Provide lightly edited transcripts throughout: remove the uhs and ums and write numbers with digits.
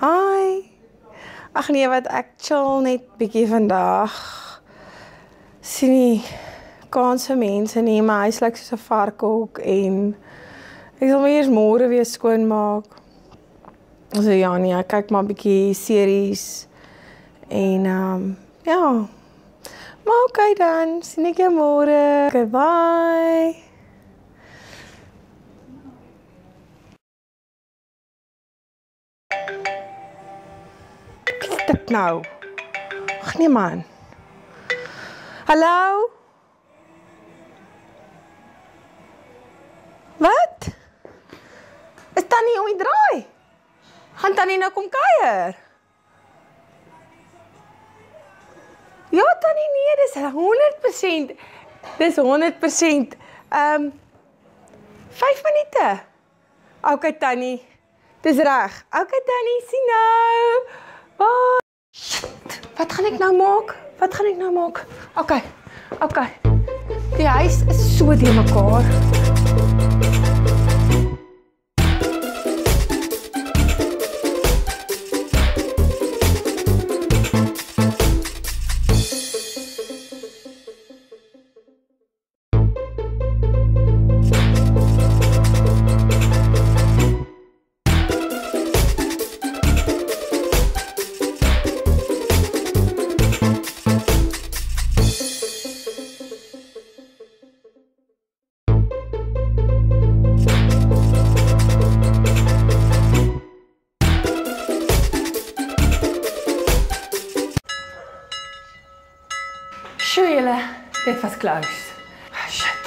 Hi. Ag nee, wat ek chill net bietjie vandag. Sien nie kans vir mense nie, my huis lyk soos 'n varkhok en ek sal my eers môre weer skoonmaak. So ja nee, ek kyk maar bietjie series en ja. Maar okay dan, sien ek jou môre. Okay, bye. Wat is dit nou? Ag nee man. Hallo? Wat? Is Tannie om die draai? Gaan Tannie nou kom kuier? Ja Tannie, nee, dis 100%. Dis 100%. 5 minute. Okay Tannie. Dis reg. Okay Tannie, sien nou. Bye. Shit, wat gaan ek nou maak? Wat gaan ek nou maak? Okay. Die huis is so de mekaar. Sjoe julle, dit was close. Shit.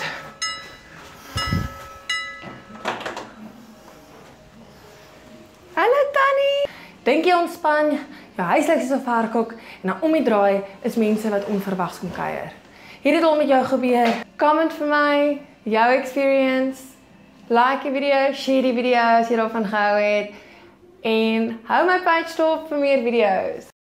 Hallo Tannie. Dink jy ontspan? Jou huis lyk soos 'n varkhok en dan om die draai is mense wat onverwags kom kuier. Het dit al met jou gebeur? Comment vir my jou experience. Like die video, share die video as jy daarvan gehou het en hou my page dop vir meer video's.